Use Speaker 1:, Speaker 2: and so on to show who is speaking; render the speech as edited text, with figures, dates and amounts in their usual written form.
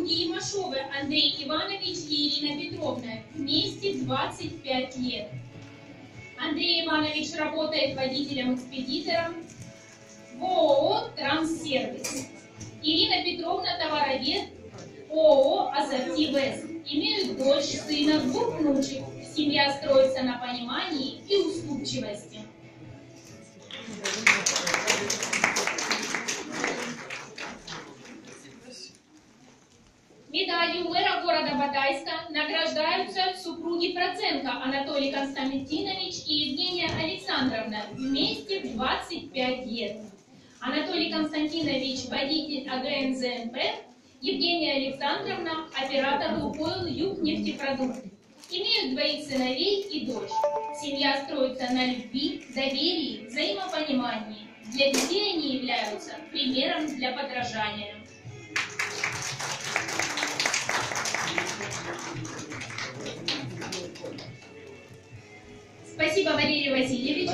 Speaker 1: Супруги Имашовы Андрей Иванович и Ирина Петровна вместе 25 лет. Андрей Иванович работает водителем-экспедитором в ООО «Транссервис». Ирина Петровна товаровед ООО «Ассорти Вест». Имеют дочь, сына, 2 внучек. Семья строится на понимании и уступчивости. Медалью мэра города Батайска награждаются супруги Проценко Анатолий Константинович и Евгения Александровна вместе 25 лет. Анатолий Константинович – водитель АГНЗМП, Евгения Александровна – оператор «Лукойл Югнефтепродукт». Имеют 2 сыновей и дочь. Семья строится на любви, доверии, взаимопонимании. Для детей они являются примером для подражания. Спасибо, Валерий Васильевич.